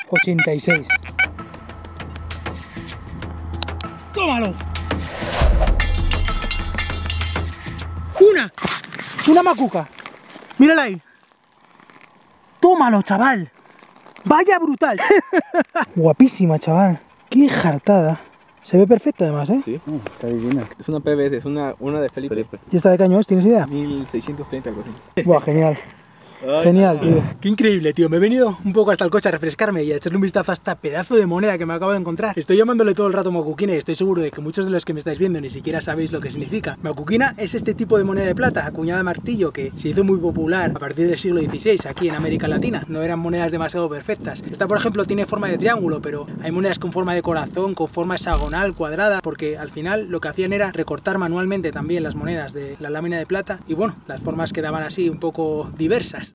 86. ¡Tómalo! ¡Una macuca! ¡Mírala ahí! ¡Tómalo, chaval! ¡Vaya brutal! Guapísima, chaval. ¡Qué jartada! Se ve perfecta además, ¿eh? Sí, está divina. Es una PBS, es una de Felipe. ¿Y esta de qué año es? ¿Tienes idea? 1630, algo así. Buah, genial. Genial, tío. Qué increíble, tío. Me he venido un poco hasta el coche a refrescarme y a echarle un vistazo a esta pedazo de moneda que me acabo de encontrar. Estoy llamándole todo el rato macuquina y estoy seguro de que muchos de los que me estáis viendo ni siquiera sabéis lo que significa. Macuquina es este tipo de moneda de plata, acuñada a martillo, que se hizo muy popular a partir del siglo XVI aquí en América Latina. No eran monedas demasiado perfectas. Esta, por ejemplo, tiene forma de triángulo, pero hay monedas con forma de corazón, con forma hexagonal, cuadrada, porque al final lo que hacían era recortar manualmente también las monedas de la lámina de plata y bueno, las formas quedaban así un poco diversas.